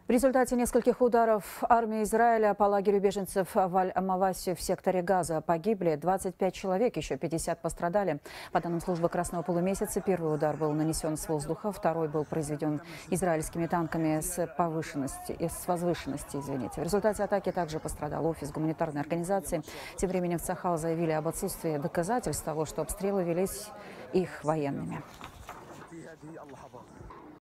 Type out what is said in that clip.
В результате нескольких ударов армии Израиля по лагерю беженцев в Аль-Амавасе в секторе Газа погибли 25 человек, еще 50 пострадали. По данным службы Красного полумесяца, первый удар был нанесен с воздуха, второй был произведен израильскими танками с возвышенности. В результате атаки также пострадал офис гуманитарной организации. Тем временем в Цахал заявили об отсутствии доказательств того, что обстрелы велись их военными.